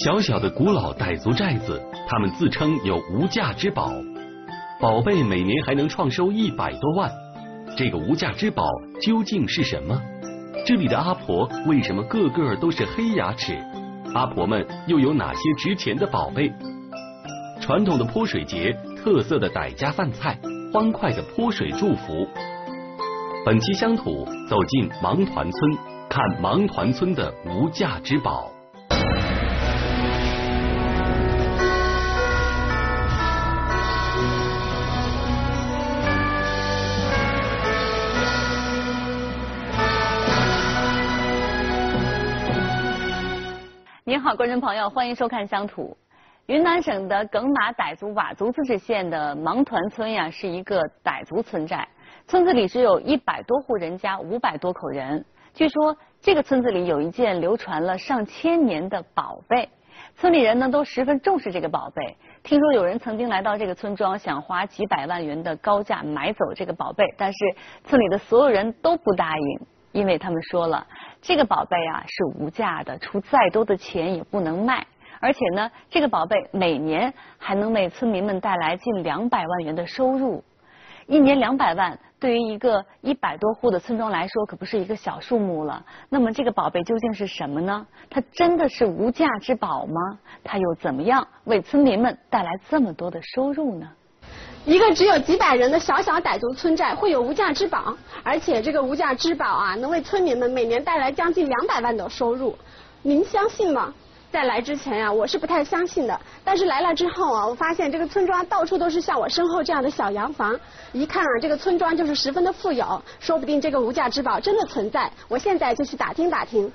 小小的古老傣族寨子，他们自称有无价之宝，宝贝每年还能创收100多万。这个无价之宝究竟是什么？这里的阿婆为什么个个都是黑牙齿？阿婆们又有哪些值钱的宝贝？传统的泼水节，特色的傣家饭菜，欢快的泼水祝福。本期乡土走进芒团村，看芒团村的无价之宝。 您好，观众朋友，欢迎收看乡土。云南省的耿马傣族佤族自治县的芒团村呀，是一个傣族村寨。村子里只有100多户人家，500多口人。据说这个村子里有一件流传了上千年的宝贝，村里人呢都十分重视这个宝贝。听说有人曾经来到这个村庄，想花几百万元的高价买走这个宝贝，但是村里的所有人都不答应。因为他们说了，这个宝贝啊是无价的，出再多的钱也不能卖。而且呢，这个宝贝每年还能为村民们带来近200万元的收入。一年200万，对于一个100多户的村庄来说，可不是一个小数目了。那么这个宝贝究竟是什么呢？它真的是无价之宝吗？它又怎么样为村民们带来这么多的收入呢？ 一个只有几百人的小小傣族村寨会有无价之宝，而且这个无价之宝啊，能为村民们每年带来将近200万的收入。您相信吗？在来之前啊，我是不太相信的。但是来了之后啊，我发现这个村庄到处都是像我身后这样的小洋房，一看啊，这个村庄就是十分的富有，说不定这个无价之宝真的存在。我现在就去打听打听。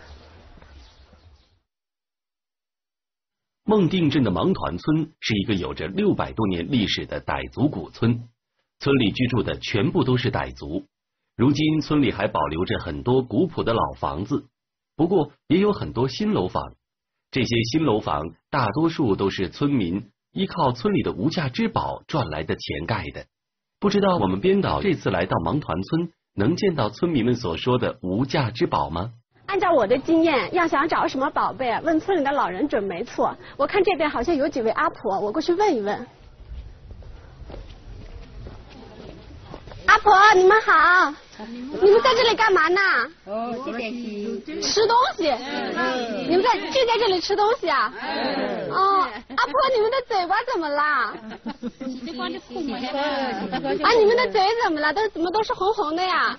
孟定镇的芒团村是一个有着600多年历史的傣族古村，村里居住的全部都是傣族。如今村里还保留着很多古朴的老房子，不过也有很多新楼房。这些新楼房大多数都是村民依靠村里的无价之宝赚来的钱盖的。不知道我们编导这次来到芒团村，能见到村民们所说的无价之宝吗？ 按照我的经验，要想找什么宝贝啊，问村里的老人准没错。我看这边好像有几位阿婆，我过去问一问。阿婆，你们好，你们在这里干嘛呢？ 这边是吃东西。你们就在这里吃东西啊？阿婆，你们的嘴巴怎么啦？啊，你们的嘴怎么了？怎么都是红红的呀？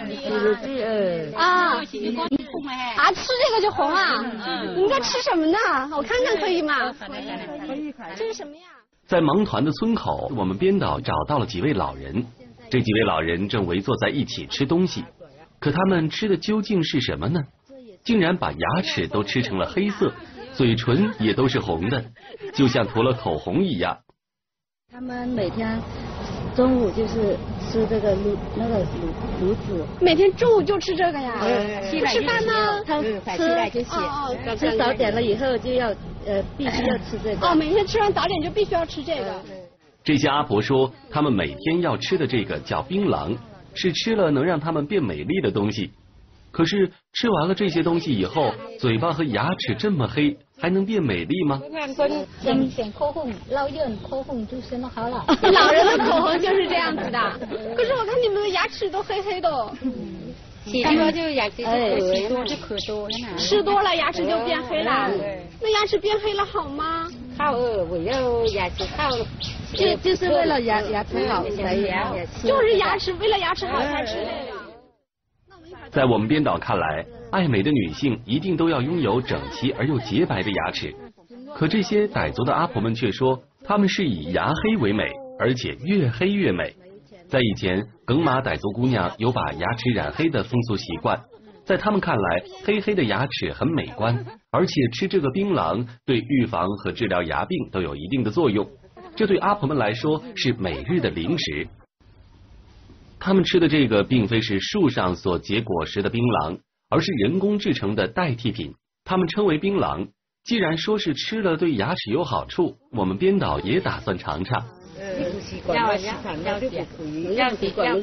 吃这个就红啊？你们在吃什么呢？我看看可以吗？这是什么呀？ 在芒团的村口，我们编导找到了几位老人。这几位老人正围坐在一起吃东西，可他们吃的究竟是什么呢？竟然把牙齿都吃成了黑色，嘴唇也都是红的，就像涂了口红一样。 他们每天中午就是吃这个卤子。 每天中午就吃这个呀？不吃饭吗？ 吃早点了以后就要必须要吃这个。 每天吃完早点就必须要吃这个。 这些阿婆说，他们每天要吃的这个叫槟榔，是吃了能让他们变美丽的东西。可是吃完了这些东西以后，嘴巴和牙齿这么黑，还能变美丽吗？ 点口红，老人口红就是那好了。 老人的口红就是这样子的。可是我看你们的牙齿都黑黑的。 刚刚就牙齿吃多就可多了呢。 吃多了牙齿就变黑了。那牙齿变黑了好吗？ 好，为了牙齿好。就是为了牙齿好才吃。 就是牙齿为了牙齿好才吃这个。 在我们编导看来，爱美的女性一定都要拥有整齐而又洁白的牙齿。可这些傣族的阿婆们却说，她们是以牙黑为美，而且越黑越美。在以前，耿马傣族姑娘有把牙齿染黑的风俗习惯，在他们看来，黑黑的牙齿很美观，而且吃这个槟榔对预防和治疗牙病都有一定的作用。这对阿婆们来说是每日的零食。他们吃的这个并非是树上所结果实的槟榔，而是人工制成的代替品，他们称为槟榔。既然说是吃了对牙齿有好处，我们编导也打算尝尝。 咬碎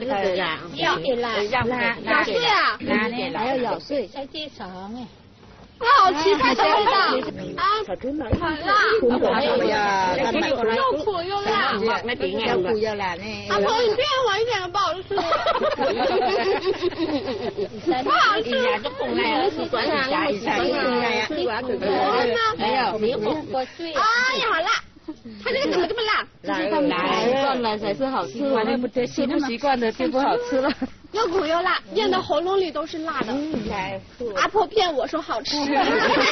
啊！ 还要咬碎。 好奇怪的味道啊！好辣，又苦又辣。 又苦又辣呢。 阿婆，你骗我一点都不好吃。不好吃。 没有，没有过水。 哎呀，好辣！它这个怎么这么辣？ 习惯了才是好吃，吃不习惯的就不好吃了。 又苦又辣，咽到喉咙里都是辣的。阿婆骗我说好吃，一点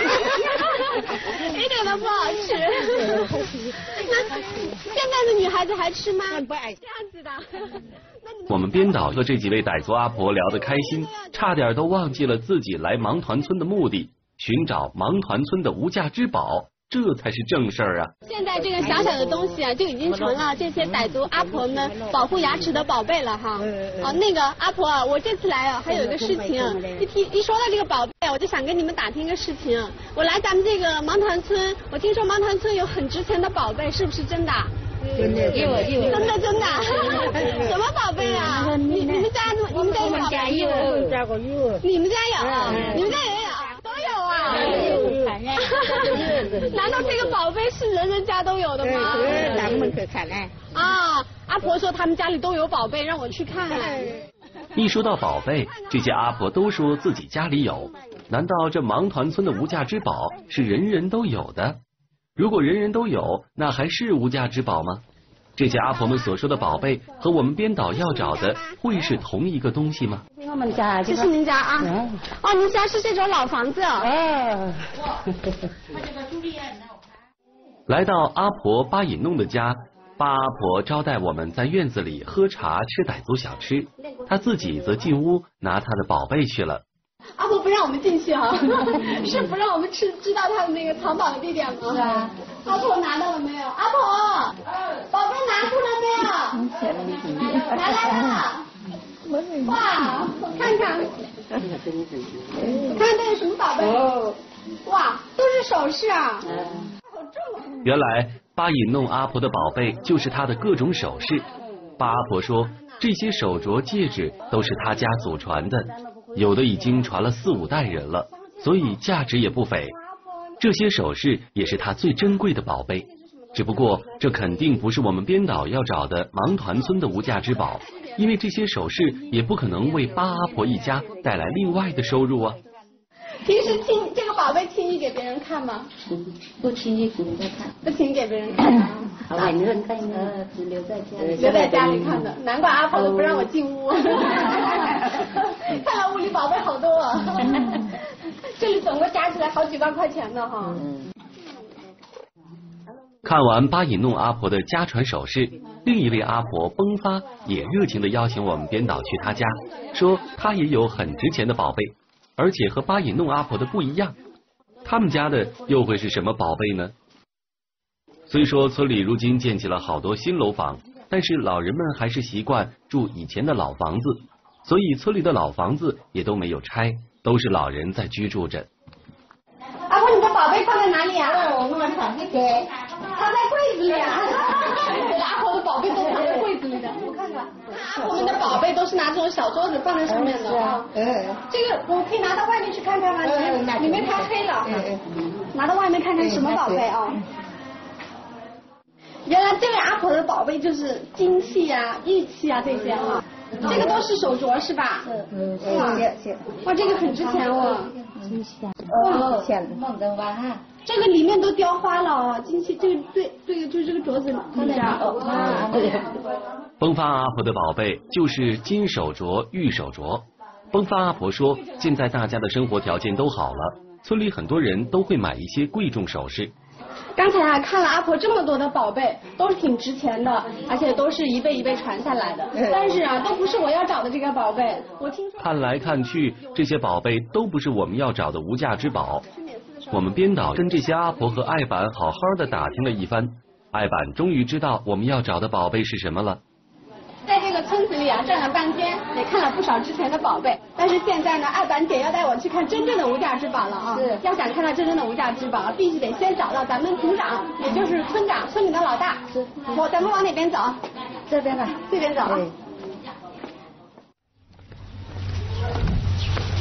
都不好吃。那现在的女孩子还吃吗？不爱。这样子的。 我们编导和这几位傣族阿婆聊得开心，差点都忘记了自己来芒团村的目的，寻找芒团村的无价之宝。这才是正事儿啊！ 现在这个小小的东西啊，就已经成了这些傣族阿婆们保护牙齿的宝贝了哈。那个阿婆，我这次来啊，还有一个事情，一说到这个宝贝，我就想跟你们打听一个事情。我来咱们这个芒团村，我听说芒团村有很值钱的宝贝，是不是真的？ 真的，真的。什么宝贝啊？你们家有宝贝？ 我们家有。 你们家有？你们家也有？都有啊。难道这个宝贝是人人家都有的吗？ 咱们可看嘞。 啊，阿婆说他们家里都有宝贝，让我去看。 一说到宝贝，这些阿婆都说自己家里有。难道这芒团村的无价之宝是人人都有的？如果人人都有，那还是无价之宝吗？这些阿婆们所说的宝贝和我们编导要找的会是同一个东西吗？ 我们家这是您家啊？哦，您家是这种老房子。 来到阿婆巴引弄的家，巴阿婆招待我们在院子里喝茶吃傣族小吃，她自己则进屋拿她的宝贝去了。 阿婆不让我们进去啊，是不让我们知道她的那个藏宝的地点吗？是啊。阿婆拿到了没有？阿婆，宝贝拿出来没有？拿来了。哇，我看看，看这是什么宝贝？哇，都是首饰啊。 原来巴引弄阿婆的宝贝就是她的各种首饰。巴阿婆说，这些手镯戒指都是她家祖传的，有的已经传了4、5代人了，所以价值也不菲。这些首饰也是她最珍贵的宝贝，只不过这肯定不是我们编导要找的芒团村的无价之宝，因为这些首饰也不可能为巴阿婆一家带来另外的收入啊。 平时这个宝贝轻易给别人看吗？ 不轻易给人家看。 不轻易给别人看啊？ 没人看呢，只留在家里。 留在家里看的，难怪阿婆都不让我进屋。看来屋里宝贝好多啊。这里总共加起来好几万块钱呢哈。 看完巴引弄阿婆的家传首饰，另一位阿婆崩发也热情地邀请我们编导去她家，说她也有很值钱的宝贝，而且和巴引弄阿婆的不一样。他们家的又会是什么宝贝呢？虽说村里如今建起了好多新楼房，但是老人们还是习惯住以前的老房子，所以村里的老房子也都没有拆，都是老人在居住着。 阿婆，你的宝贝放在哪里啊？我们藏在柜子里啊。阿婆的宝贝都藏在柜子里的，我看看。我们的宝贝都是拿这种小桌子放在上面的啊。这个我可以拿到外面去看看吗？里面太黑了。拿到外面看看什么宝贝啊？原来这位阿婆的宝贝就是金器啊、玉器啊这些啊。这个都是手镯是吧？哇，这个很值钱哦。这个里面都雕花了啊，金器，这个对，就是这个镯子里面。 崩发阿婆的宝贝就是金手镯、玉手镯。崩发阿婆说，现在大家的生活条件都好了，村里很多人都会买一些贵重首饰。 刚才啊看了阿婆这么多的宝贝，都是挺值钱的，而且都是一辈一辈传下来的。但是啊，都不是我要找的这个宝贝。我听说看来看去，这些宝贝都不是我们要找的无价之宝。我们编导跟这些阿婆和爱板好好的打听了一番，爱板终于知道我们要找的宝贝是什么了。 在这个村子里啊转了半天，也看了不少值钱的宝贝，但是现在呢，爱板姐要带我去看真正的无价之宝了啊！要想看到真正的无价之宝，必须得先找到咱们组长，也就是村长，村里的老大。咱们往哪边走？ 这边吧， 这边走啊。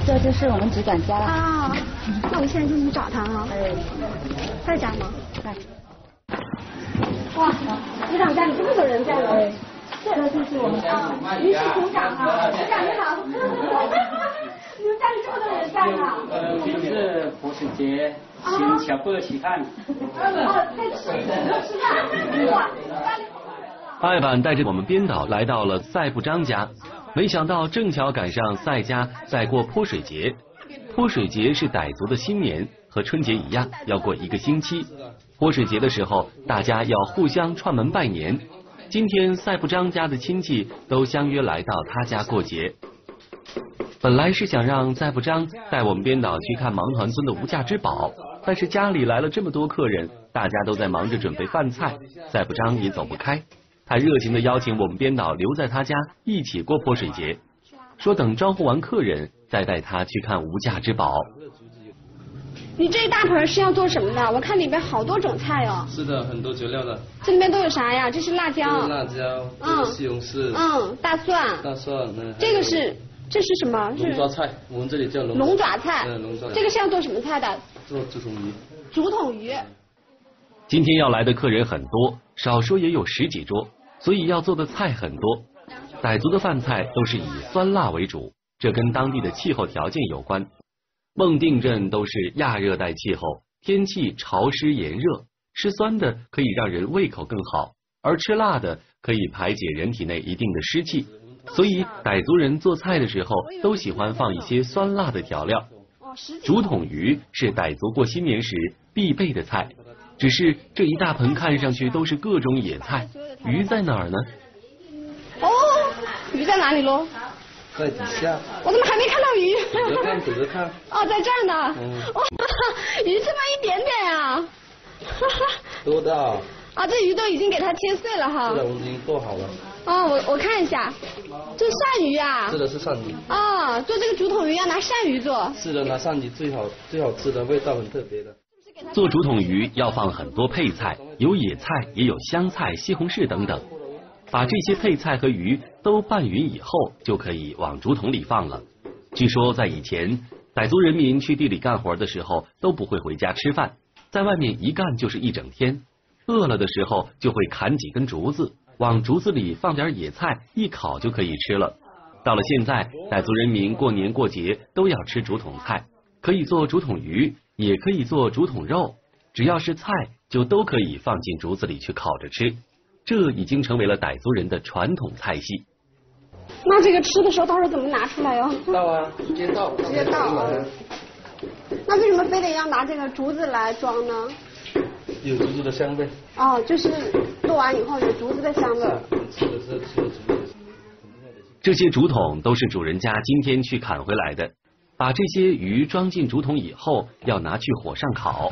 这就是我们主管家了。 啊，那我们现在就去找他啊。在家吗？ 在。 哇，组长家里这么多人在呢。 这就是我们您是组长啊，组长你好。你们家里这么多人在呢？ 平时泼水节，先下播去看。 在吃饭。哇，家里好多人啊。 艾板带着我们编导来到了赛部章家，没想到正巧赶上赛家在过泼水节。泼水节是傣族的新年，和春节一样要过1个星期。泼水节的时候，大家要互相串门拜年。今天赛部章家的亲戚都相约来到他家过节。本来是想让赛部章带我们编导去看芒团村的无价之宝，但是家里来了这么多客人，大家都在忙着准备饭菜，赛部章也走不开。他热情地邀请我们编导留在他家一起过泼水节，说等招呼完客人再带他去看无价之宝。 你这一大盆是要做什么的？我看里边好多种菜哦。 是的，很多佐料的。 这里面都有啥呀？这是辣椒。 辣椒，这是西红柿。 大蒜。 大蒜， 这是什么？ 龙爪菜，我们这里叫龙爪菜。 龙爪。 这个是要做什么菜的？ 做竹筒鱼。 竹筒鱼。 今天要来的客人很多，少说也有10几桌，所以要做的菜很多。傣族的饭菜都是以酸辣为主，这跟当地的气候条件有关。孟定镇都是亚热带气候，天气潮湿炎热，吃酸的可以让人胃口更好，而吃辣的可以排解人体内一定的湿气，所以傣族人做菜的时候都喜欢放一些酸辣的调料。竹筒鱼是傣族过新年时必备的菜，只是这一大盆看上去都是各种野菜，鱼在哪儿呢？ 哦，鱼在哪里喽？ 在底下。 我怎么还没看到鱼？ 等着看。 哦，在这儿呢。鱼这么一点点啊。 多大？ 啊，这鱼都已经给它切碎了哈。 是的，我们已经做好了。 哦，我看一下，这是鳝鱼啊。 是的，是鳝鱼。 啊，做这个竹筒鱼要拿鳝鱼做。 是的，拿鳝鱼最好吃的，味道很特别的。 做竹筒鱼要放很多配菜，有野菜，也有香菜、西红柿等等。把这些配菜和鱼都拌匀以后，就可以往竹筒里放了。据说在以前，傣族人民去地里干活的时候都不会回家吃饭，在外面一干就是一整天。饿了的时候就会砍几根竹子，往竹子里放点野菜，一烤就可以吃了。到了现在，傣族人民过年过节都要吃竹筒菜，可以做竹筒鱼，也可以做竹筒肉，只要是菜就都可以放进竹子里去烤着吃。这已经成为了傣族人的传统菜系。 那这个吃的时候到时候怎么拿出来哟？ 倒啊，直接倒。 那为什么非得要拿这个竹子来装呢？ 有竹子的香味。 哦，就是做完以后有竹子的香味。 吃的是竹子。 这些竹筒都是主人家今天去砍回来的。把这些鱼装进竹筒以后，要拿去火上烤。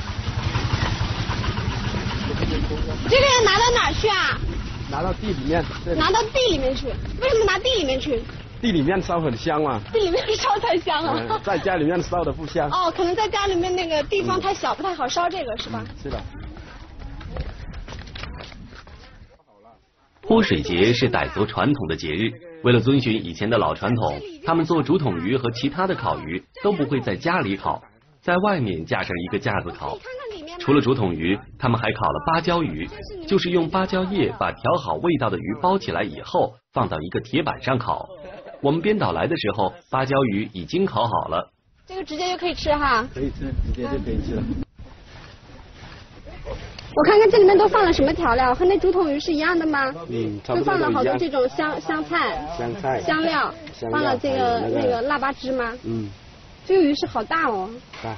这个要拿到哪儿去啊？ 拿到地里面。 拿到地里面去？为什么拿地里面去？ 地里面烧很香嘛。 地里面烧才香啊。 在家里面烧的不香。 哦，可能在家里面那个地方太小，不太好烧这个是吧？ 是的。 泼水节是傣族传统的节日，为了遵循以前的老传统，他们做竹筒鱼和其他的烤鱼都不会在家里烤，在外面架上一个架子烤。除了竹筒鱼，他们还烤了芭蕉鱼，就是用芭蕉叶把调好味道的鱼包起来以后，放到一个铁板上烤。我们编导来的时候，芭蕉鱼已经烤好了。 这个直接就可以吃哈？ 可以吃，直接就可以吃了。 我看看这里面都放了什么调料，和那竹筒鱼是一样的吗？ 差不多都一样。 就放了好多这种香菜、香料，放了这个那个腊八汁吗？这个鱼是好大哦。大。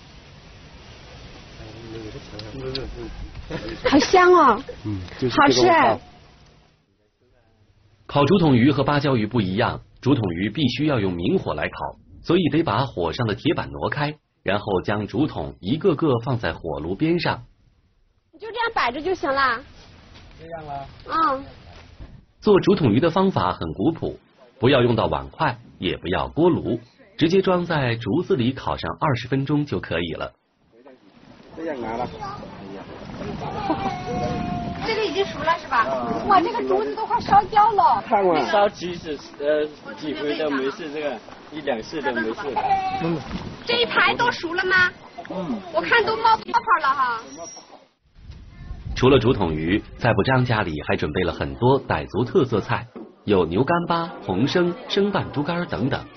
好香哦。好吃哎。 烤竹筒鱼和芭蕉鱼不一样，竹筒鱼必须要用明火来烤，所以得把火上的铁板挪开，然后将竹筒一个个放在火炉边上。 你就这样摆着就行了。 这样了。 做竹筒鱼的方法很古朴，不要用到碗筷，也不要锅炉，直接装在竹子里烤上20分钟就可以了。 这样拿了。 这个已经熟了是吧？哇，这个竹子都快烧焦了。 看我烧几次几回都没事，这个1、2次都没事。 这一排都熟了吗？我看都冒泡泡了哈。 除了竹筒鱼，在不张家里还准备了很多傣族特色菜，有牛干巴、红参、生拌猪肝等等。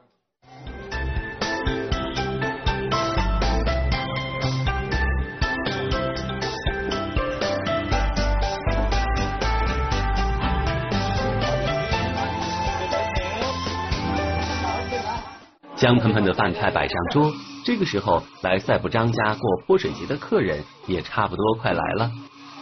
香喷喷的饭菜摆上桌，这个时候来赛不张家过泼水节的客人也差不多快来了。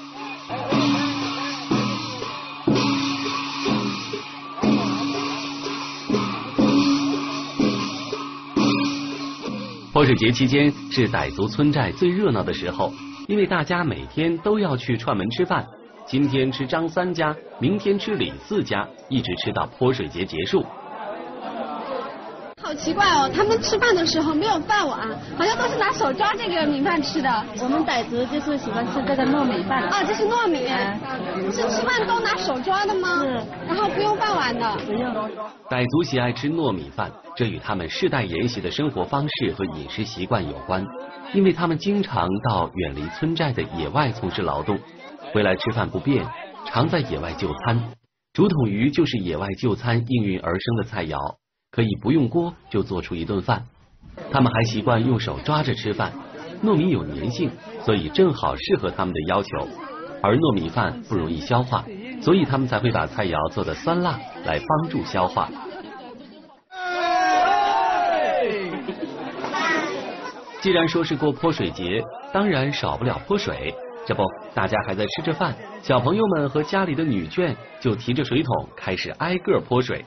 泼水节期间是傣族村寨最热闹的时候，因为大家每天都要去串门吃饭，今天吃张3家，明天吃李4家，一直吃到泼水节结束。 好奇怪哦，他们吃饭的时候没有饭碗，好像都是拿手抓这个米饭吃的。 我们傣族就是喜欢吃这个糯米饭。 啊，这是糯米，是吃饭都拿手抓的吗？ 是， 然后不用饭碗的。 不用。 傣族喜爱吃糯米饭，这与他们世代沿袭的生活方式和饮食习惯有关，因为他们经常到远离村寨的野外从事劳动，回来吃饭不便，常在野外就餐。竹筒鱼就是野外就餐应运而生的菜肴。可以不用锅就做出一顿饭，他们还习惯用手抓着吃饭。糯米有粘性，所以正好适合他们的要求。而糯米饭不容易消化，所以他们才会把菜肴做得酸辣，来帮助消化。既然说是过泼水节，当然少不了泼水。这不，大家还在吃着饭，小朋友们和家里的女眷就提着水桶开始挨个泼水。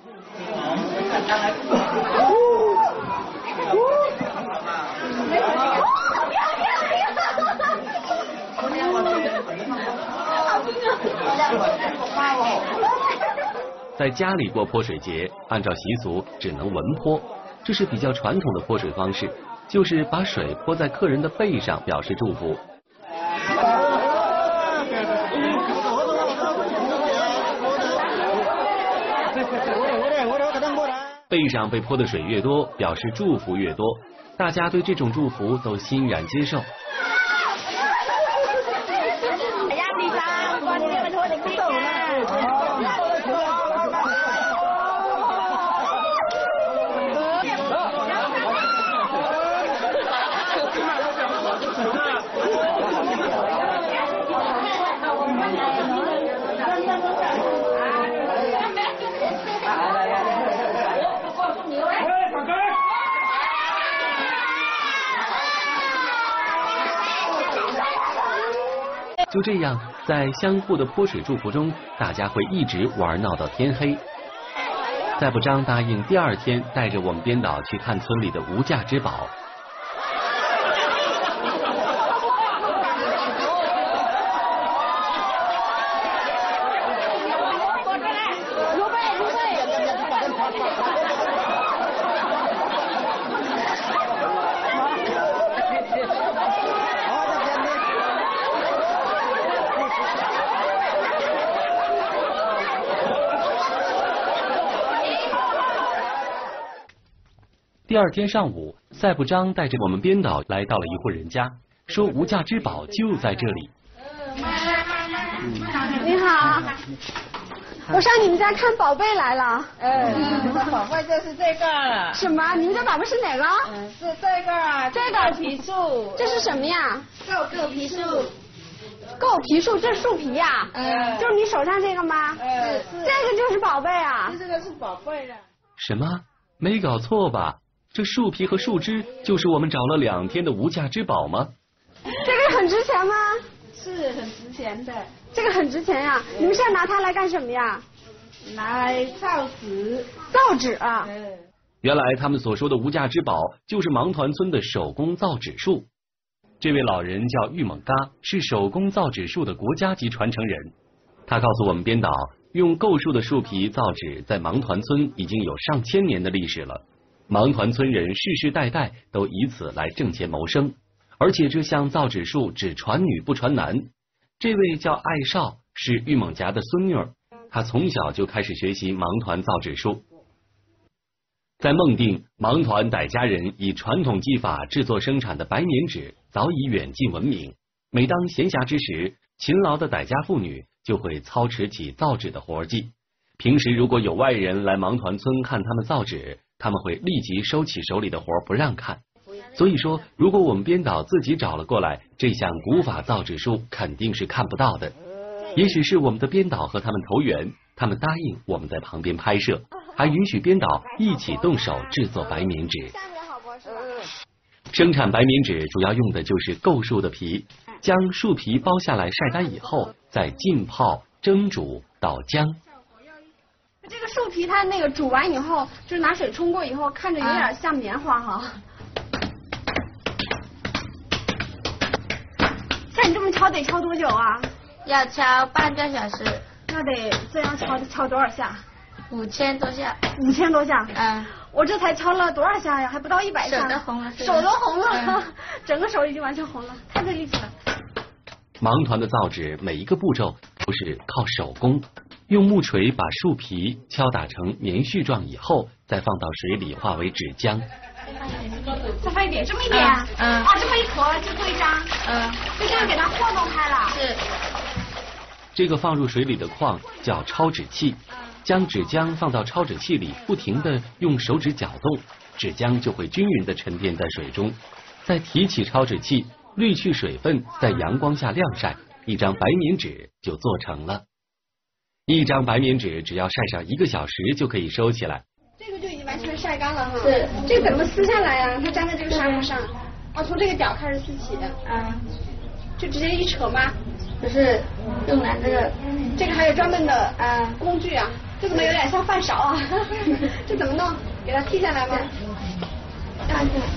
在家里过泼水节，按照习俗只能文泼，这是比较传统的泼水方式，就是把水泼在客人的背上表示祝福。背上被泼的水越多，表示祝福越多，大家对这种祝福都欣然接受。就这样，在相互的泼水祝福中，大家会一直玩闹到天黑。赛不张答应第2天带着我们编导去看村里的无价之宝。第2天上午，赛不张带着我们编导来到了一户人家，说无价之宝就在这里。 你好，我上你们家看宝贝来了。 宝贝就是这个。 什么？你们家宝贝是哪个？ 是这个。 这个皮树。 这是什么呀？ 狗皮树。 狗皮树，这是树皮呀？就是你手上这个吗？这个就是宝贝啊。 这个是宝贝的。 什么？没搞错吧？这树皮和树枝就是我们找了2天的无价之宝吗？ 这个很值钱吗？ 是很值钱的。 这个很值钱呀！你们是要拿它来干什么呀？ 拿来造纸。 造纸啊！ 原来他们所说的无价之宝就是芒团村的手工造纸术。这位老人叫玉猛嘎，是手工造纸术的国家级传承人。他告诉我们编导，用构树的树皮造纸在芒团村已经有上千年的历史了。芒团村人世世代代都以此来挣钱谋生，而且这项造纸术只传女不传男。 这位叫艾少，是玉猛家的孙女儿，她从小就开始学习盲团造纸术。在孟定，盲团傣家人以传统技法制作生产的白棉纸早已远近闻名。每当闲暇之时，勤劳的傣家妇女就会操持起造纸的活计。平时如果有外人来盲团村看他们造纸，他们会立即收起手里的活不让看。所以说，如果我们编导自己找了过来，这项古法造纸术肯定是看不到的。也许是我们的编导和他们投缘，他们答应我们在旁边拍摄，还允许编导一起动手制作白棉纸。生产白棉纸主要用的就是构树的皮，将树皮剥下来晒干以后，再浸泡、蒸煮、捣浆。 这个树皮它那个煮完以后，就是拿水冲过以后，看着有点像棉花哈。像你这么敲得敲多久啊？ 要敲半个小时。 那得这样敲多少下 ？5000多下。 5000多下。我这才敲了多少下呀？还不到100下。 手都红了。 手都红了，整个手已经完全红了，太费力气了。 盲团的造纸每一个步骤都是靠手工，用木锤把树皮敲打成棉絮状以后，再放到水里化为纸浆。 再放一点，这么一点。哇，这么一坨就做一张。就这样给它和弄开了。 是。 这个放入水里的矿叫抄纸器，将纸浆放到抄纸器里，不停地用手指搅动，纸浆就会均匀地沉淀在水中。再提起抄纸器，滤去水分，在阳光下晾晒，一张白棉纸就做成了。一张白棉纸只要晒上1个小时就可以收起来。 这个就已经完全晒干了哈。 是。 这个怎么撕下来呀？它粘在这个纱布上。从这个角开始撕起。就直接一扯吗？ 不是，用来这个还有专门的工具啊。这怎么有点像饭勺啊？这怎么弄？给它剔下来吗？这样子。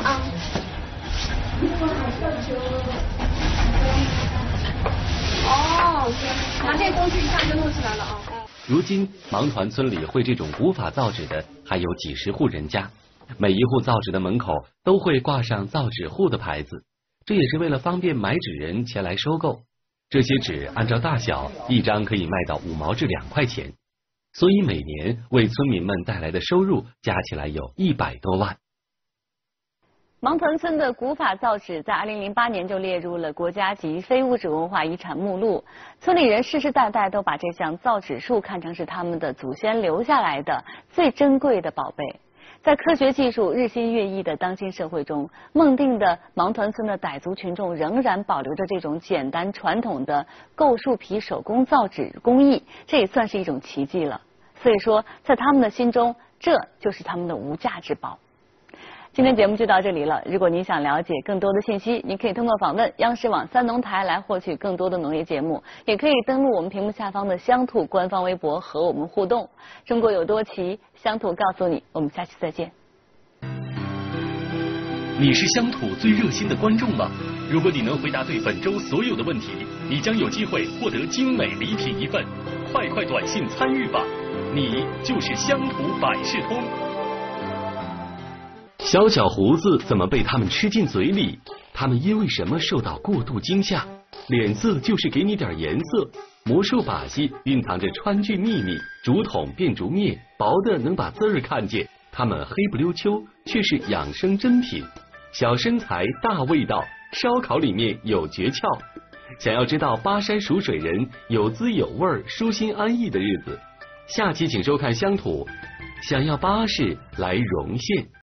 拿这个工具一下就弄起来了啊。 如今盲团村里会这种古法造纸的还有几十户人家，每一户造纸的门口都会挂上造纸户的牌子，这也是为了方便买纸人前来收购。这些纸按照大小，一张可以卖到5毛至2块钱，所以每年为村民们带来的收入加起来有100多万。 盲团村的古法造纸在2008年就列入了国家级非物质文化遗产目录，村里人世世代代都把这项造纸术看成是他们的祖先留下来的最珍贵的宝贝。在科学技术日新月异的当今社会中，孟定的盲团村的傣族群众仍然保留着这种简单传统的构树皮手工造纸工艺，这也算是一种奇迹了。所以说，在他们的心中，这就是他们的无价之宝。今天节目就到这里了。如果您想了解更多的信息，您可以通过访问央视网3农台来获取更多的农业节目，也可以登录我们屏幕下方的乡土官方微博和我们互动。中国有多奇，乡土告诉你。我们下期再见。 你是乡土最热心的观众吗？如果你能回答对本周所有的问题，你将有机会获得精美礼品1份。快快短信参与吧，你就是乡土百事通。小小胡子怎么被他们吃进嘴里？他们因为什么受到过度惊吓？脸色就是给你点颜色。魔术把戏蕴藏着川剧秘密，竹筒变竹篾，薄的能把字儿看见。他们黑不溜秋，却是养生珍品。小身材大味道，烧烤里面有诀窍。想要知道巴山蜀水人有滋有味、舒心安逸的日子，下期请收看乡土。想要巴士来荣县。